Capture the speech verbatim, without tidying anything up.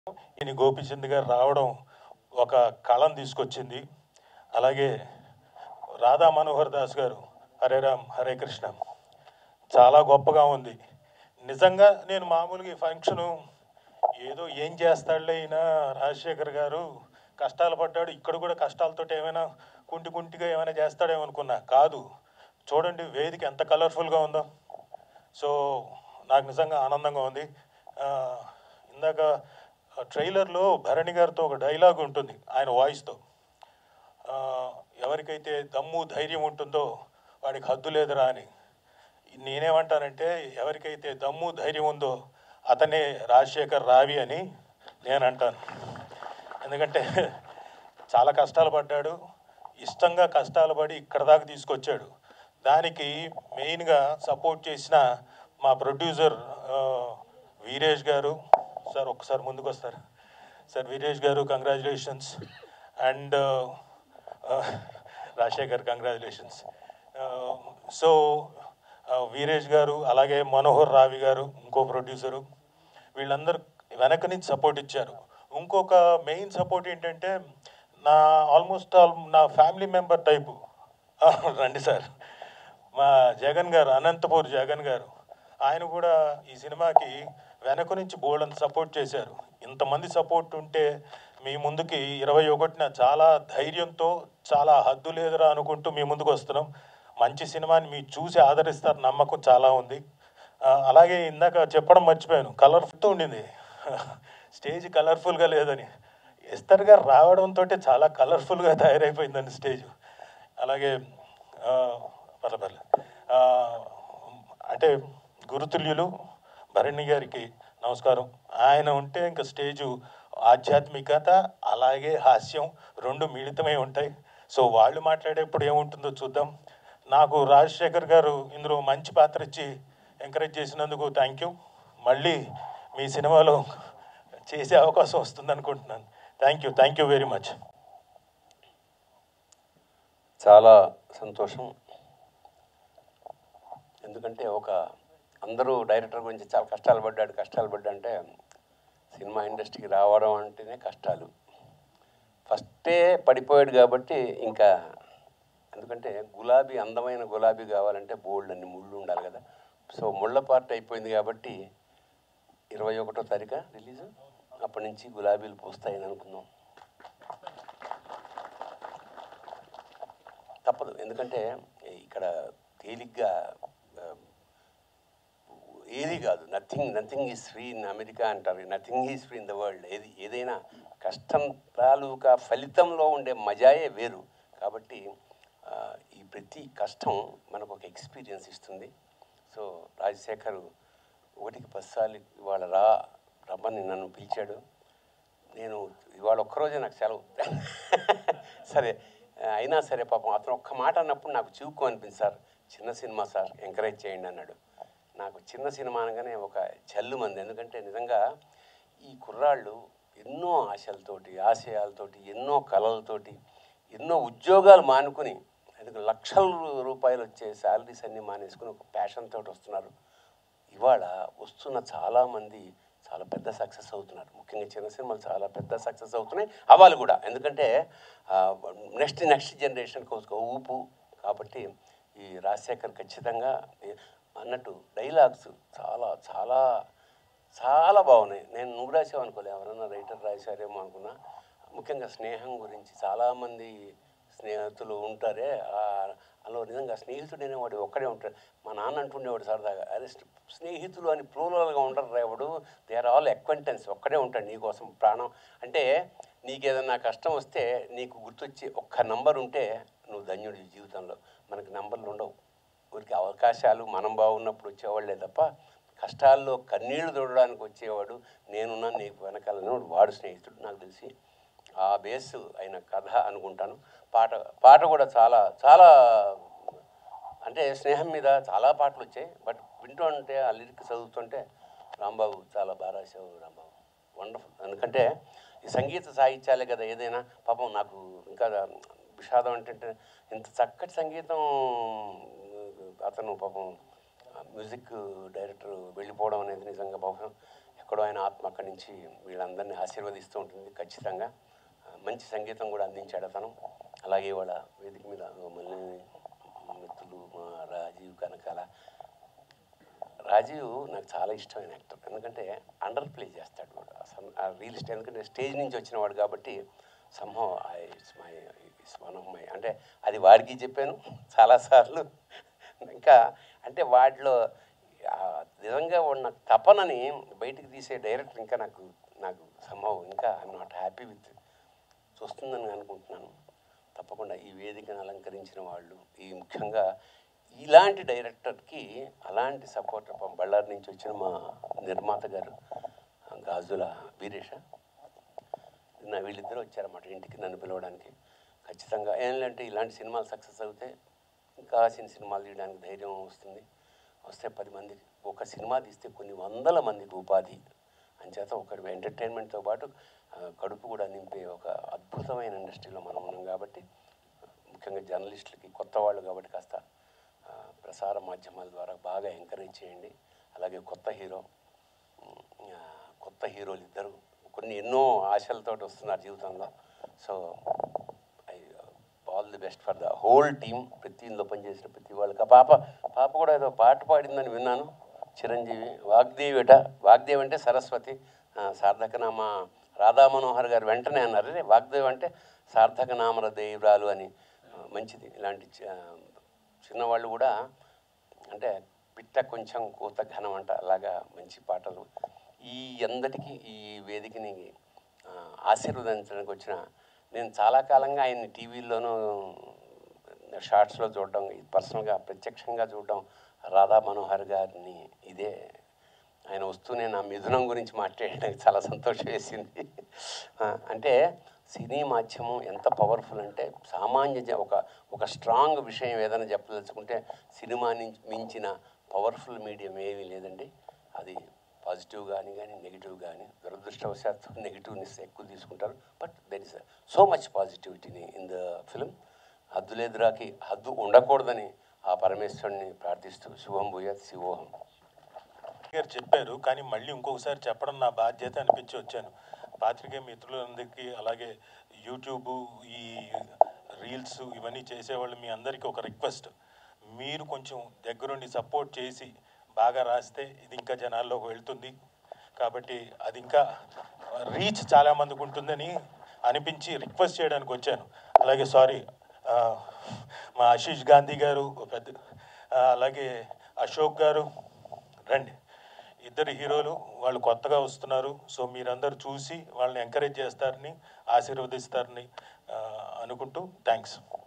ఈయన గోపిచంద్ గారు రావడం ఒక కళను తీసుకొచ్చింది. అలాగే రాధా మనోహర్ దాస్ గారు హరే రామ్ హరే కృష్ణ చాలా గొప్పగా ఉంది. నిజంగా నేను మామూలుగా ఈ ఫంక్షను ఏదో ఏం చేస్తాడులే ఈయన రాజశేఖర్ గారు కష్టాలు పడ్డాడు, ఇక్కడ కూడా కష్టాలతో ఏమైనా కుంటి కుంటిగా ఏమైనా చేస్తాడేమో అనుకున్నా. కాదు, చూడండి వేదిక ఎంత కలర్ఫుల్గా ఉందో. సో నాకు నిజంగా ఆనందంగా ఉంది. ఇందాక ట్రైలర్లో భరణి గారితో ఒక డైలాగ్ ఉంటుంది ఆయన వాయిస్తో, ఎవరికైతే దమ్ము ధైర్యం ఉంటుందో వాడికి హద్దు లేదురా అని. నేనేమంటానంటే ఎవరికైతే దమ్ము ధైర్యం ఉందో అతనే రాజశేఖర్ రావి అని నేను అంటాను. ఎందుకంటే చాలా కష్టాలు పడ్డాడు, ఇష్టంగా కష్టాలు పడి ఇక్కడ దాకా తీసుకొచ్చాడు. దానికి మెయిన్గా సపోర్ట్ చేసిన మా ప్రొడ్యూసర్ వీరేష్ గారు. సార్ ఒక్కసారి ముందుకు వస్తారు సార్. వీరేష్ గారు congratulations. And Rajasekhar congratulations. So Veeresh గారు అలాగే మనోహర్ రావి గారు ఇంకో ప్రొడ్యూసరు, వీళ్ళందరూ వెనక నుంచి సపోర్ట్ ఇచ్చారు. ఇంకొక మెయిన్ సపోర్ట్ ఏంటంటే నా ఆల్మోస్ట్ ఆల్ నా ఫ్యామిలీ మెంబర్ టైపు రండి సార్, మా జగన్ గారు, అనంతపూర్ జగన్ గారు, ఆయన కూడా ఈ సినిమాకి వెనక నుంచి బోల్డ్ సపోర్ట్ చేశారు. ఇంతమంది సపోర్ట్ ఉంటే మీ ముందుకి ఇరవై ఒకటిన చాలా ధైర్యంతో చాలా హద్దు లేదురా అనుకుంటూ మీ ముందుకు వస్తున్నాం. మంచి సినిమాని మీరు చూసి ఆదరిస్తారు నమ్మకం చాలా ఉంది. అలాగే ఇందాక చెప్పడం మర్చిపోయాను, కలర్ఫుల్తో ఉండింది స్టేజ్, కలర్ఫుల్గా లేదని. ఎస్తర్ గారు రావడంతో చాలా కలర్ఫుల్గా తయారైపోయిందండి స్టేజ్. అలాగే పర్లే పర్లే అంటే గురుతుల్యులు భరణి గారికి నమస్కారం. ఆయన ఉంటే ఇంకా స్టేజు ఆధ్యాత్మికత అలాగే హాస్యం రెండు మిళితమై ఉంటాయి. సో వాళ్ళు మాట్లాడేప్పుడు ఏముంటుందో చూద్దాం. నాకు రాజశేఖర్ గారు ఇందులో మంచి పాత్ర ఇచ్చి ఎంకరేజ్ చేసినందుకు థ్యాంక్ యూ. మళ్ళీ మీ సినిమాలో చేసే అవకాశం వస్తుంది అనుకుంటున్నాను. Thank you thank you very much. చాలా సంతోషం. ఎందుకంటే ఒక అందరూ డైరెక్టర్ గురించి చాలా కష్టాలు పడ్డాడు కష్టాలు పడ్డా అంటే సినిమా ఇండస్ట్రీకి రావడం అంటేనే కష్టాలు. ఫస్టే పడిపోయాడు కాబట్టి ఇంకా, ఎందుకంటే గులాబీ అందమైన గులాబీ కావాలంటే బోల్డ్ అన్ని ముళ్ళు ఉండాలి కదా. సో ముళ్ళ పార్ట్ అయిపోయింది కాబట్టి ఇరవై ఒకటో తారీఖు రిలీజ్, అప్పటి నుంచి గులాబీలు పూస్తాయని అనుకుందాం. తప్పదు, ఎందుకంటే ఇక్కడ తేలిగ్గా ఏది కాదు. Nothing nothing is free in America అంటారు, nothing is free in the world. ఏది ఏదైనా కష్టం తాలూకా ఫలితంలో ఉండే మజాయే వేరు. కాబట్టి ఈ ప్రతి కష్టం మనకు ఒక ఎక్స్పీరియన్స్ ఇస్తుంది. సో రాజశేఖర్ ఒకటికి పదిసార్లు ఇవాళ రా రమ్మని నన్ను పిలిచాడు. నేను ఇవాళ ఒక్కరోజే నాకు సెలవు సరే అయినా సరే పాపం అతను ఒక్క మాట అన్నప్పుడు నాకు చివుకు అనిపింది. సార్ చిన్న సినిమా సార్, ఎంకరేజ్ చేయండి అన్నాడు. నాకు చిన్న సినిమా అనగానే ఒక జల్లు మంది. ఎందుకంటే నిజంగా ఈ కుర్రాళ్ళు ఎన్నో ఆశలతోటి ఆశయాలతోటి ఎన్నో కళలతోటి ఎన్నో ఉద్యోగాలు మానుకుని, ఎందుకంటే లక్షల రూపాయలు వచ్చే శాలరీస్ అన్నీ మానేసుకుని ఒక ప్యాషన్ తోటి వస్తున్నారు. ఇవాళ వస్తున్న చాలామంది చాలా పెద్ద సక్సెస్ అవుతున్నారు. ముఖ్యంగా చిన్న సినిమాలు చాలా పెద్ద సక్సెస్ అవుతున్నాయి, అవ్వాలి కూడా. ఎందుకంటే నెక్స్ట్ నెక్స్ట్ జనరేషన్కి ఒక ఊపు. కాబట్టి ఈ రాజశేఖర్ ఖచ్చితంగా అన్నట్టు డైలాగ్స్ చాలా చాలా చాలా బాగున్నాయి. నేను నువ్వు రాసావు అనుకోలే, ఎవరన్నా రైటర్ రాశారేమో అనుకున్నా. ముఖ్యంగా స్నేహం గురించి చాలామంది స్నేహితులు ఉంటారే, అలా నిజంగా స్నేహితుడు అనేవాడు ఒక్కడే ఉంటాడు. మా నాన్న అంటుండేవాడు సరదాగా, అరే స్నేహితులు అని ప్లూరల్గా ఉండరు రేవాడు, దే ఆర్ ఆల్ అక్వెంటెన్స్, ఒక్కడే ఉంటాడు నీకోసం ప్రాణం. అంటే నీకు ఏదన్నా కష్టం వస్తే నీకు గుర్తొచ్చి ఒక్క నంబర్ ఉంటే నువ్వు ధన్యుడి జీవితంలో. మనకి నంబర్లు ఉండవు, ఊరికి అవకాశాలు మనం బాగున్నప్పుడు వచ్చేవాళ్ళే తప్ప కష్టాల్లో కన్నీళ్లు తోడడానికి వచ్చేవాడు నేనున్నా నీకు వెనకాలను వాడు స్నేహితుడు. నాకు తెలిసి ఆ బేస్ అయిన కథ అనుకుంటాను. పాట పాట కూడా చాలా చాలా అంటే స్నేహం మీద చాలా పాటలు వచ్చాయి. బట్ వింటూ ఉంటే ఆ లిరిక్ చదువుతుంటే రాంబాబు చాలా బాగా రాశావు రాంబాబు, వండర్ఫుల్. ఎందుకంటే ఈ సంగీత సాహిత్యాలే కదా ఏదైనా. పాపం నాకు ఇంకా విషాదం అంటే ఇంత చక్కటి సంగీతం అతను పాపం మ్యూజిక్ డైరెక్టర్ వెళ్ళిపోవడం అనేది నిజంగా పాపం ఎక్కడో ఆయన ఆత్మ అక్కడి నుంచి వీళ్ళందరినీ ఆశీర్వదిస్తూ ఉంటుంది ఖచ్చితంగా. మంచి సంగీతం కూడా అందించాడు అతను. అలాగే వాళ్ళ వేదిక మీద మళ్ళీ మిత్రులు మా రాజీవ్ కనకాల. రాజీవ్ నాకు చాలా ఇష్టమైన యాక్టర్, ఎందుకంటే అండర్ ప్లే చేస్తాడు వాడు అసలు ఆ రియలిస్ట్. ఎందుకంటే స్టేజ్ నుంచి వచ్చిన వాడు కాబట్టి సంహో I it's my it's one of my అంటే అది వాడికి చెప్పాను చాలాసార్లు. ఇంకా అంటే వాటిలో నిజంగా ఉన్న తపనని బయటికి తీసే డైరెక్టర్ ఇంకా నాకు నాకు సంభవం ఇంకా ఐఎమ్ నాట్ హ్యాపీ విత్ చూస్తుందని అనుకుంటున్నాను. తప్పకుండా ఈ వేదికను అలంకరించిన వాళ్ళు, ఈ ముఖ్యంగా ఇలాంటి డైరెక్టర్కి అలాంటి సపోర్ట్ బళ్ళారి నుంచి వచ్చిన మా నిర్మాత గారు గాజుల వీరేష, నా వీళ్ళిద్దరూ వచ్చారన్నమాట ఇంటికి నన్ను పిలవడానికి. ఖచ్చితంగా ఏంటంటే ఇలాంటి సినిమాలు సక్సెస్ అవుతే ఇంకా చిన్న సినిమాలు తీయడానికి ధైర్యం వస్తుంది. వస్తే పది మందికి ఒక సినిమా తీస్తే కొన్ని వందల మందికి ఉపాధి అంచేత ఒకటి ఎంటర్టైన్మెంట్తో పాటు కడుపు కూడా నింపే ఒక అద్భుతమైన ఇండస్ట్రీలో మనం ఉన్నాం కాబట్టి, ముఖ్యంగా జర్నలిస్టులకి కొత్త వాళ్ళు కాబట్టి కాస్త ప్రసార మాధ్యమాల ద్వారా బాగా ఎంకరేజ్ చేయండి. అలాగే కొత్త హీరో కొత్త హీరోలు ఇద్దరు కొన్ని ఎన్నో ఆశలతో వస్తున్నారు జీవితంలో. So I all the best for the whole team. ప్రతి ఇందులో పనిచేసిన ప్రతి వాళ్ళకి. ఆ పాప పాప కూడా ఏదో పాట పాడిందని విన్నాను, చిరంజీవి. వాగ్దేవిట, వాగ్దేవి అంటే సరస్వతి, సార్థకనామ రాధా మనోహర్ గారు వెంటనే అన్నారు, రే వాగ్దేవి అంటే సార్థకనామర దేవరాలు అని. మంచిది, ఇలాంటి చిన్నవాళ్ళు కూడా అంటే పిట్ట కొంచెం కూత ఘనం అంట, అలాగా మంచి పాటలు. ఈ అందరికీ ఈ వేదికని ఆశీర్వదించడానికి వచ్చిన నేను చాలా కాలంగా ఆయన్ని టీవీల్లోనూ షార్ట్స్లో చూడడం, పర్సనల్గా ప్రత్యక్షంగా చూడడం, రాధా మనోహర్ గారిని ఇదే ఆయన వస్తూనే నా మిథునం గురించి మాట్లాడడానికి చాలా సంతోషం వేసింది. అంటే సినీ మాధ్యమం ఎంత పవర్ఫుల్ అంటే సామాన్య ఒక ఒక స్ట్రాంగ్ విషయం ఏదైనా చెప్పదలుచుకుంటే సినిమా నుంచి మించిన పవర్ఫుల్ మీడియం ఏమీ లేదండి. అది పాజిటివ్ కానీ కానీ నెగిటివ్ కానీ, దురదృష్టవశాత్తు నెగిటివ్నెస్ ఎక్కువ తీసుకుంటారు. But there is so much పాజిటివిటీని ఇన్ ద ఫిల్మ్. హద్దులేదురాకి హద్దు ఉండకూడదని ఆ పరమేశ్వరుని ప్రార్థిస్తూ శుభం భూయాత్ శివోహం గారు చెప్పారు, కానీ మళ్ళీ ఇంకొకసారి చెప్పడం నా బాధ్యత అనిపించి వచ్చాను. పాత్రికేయ మిత్రులందరికీ, అలాగే యూట్యూబ్ ఈ రీల్స్ ఇవన్నీ చేసేవాళ్ళు మీ అందరికీ ఒక రిక్వెస్ట్, మీరు కొంచెం దగ్గరుండి సపోర్ట్ చేసి బాగా రాస్తే ఇది ఇంకా జనాల్లోకి వెళ్తుంది. కాబట్టి అది ఇంకా రీచ్ చాలామందికి ఉంటుందని అనిపించి రిక్వెస్ట్ చేయడానికి వచ్చాను. అలాగే సారీ మా ఆశీష్ గాంధీ గారు పెద్ద, అలాగే అశోక్ గారు, రండి, ఇద్దరు హీరోలు వాళ్ళు కొత్తగా వస్తున్నారు. సో మీరందరూ చూసి వాళ్ళని ఎంకరేజ్ చేస్తారని, ఆశీర్వదిస్తారని అనుకుంటూ థ్యాంక్స్.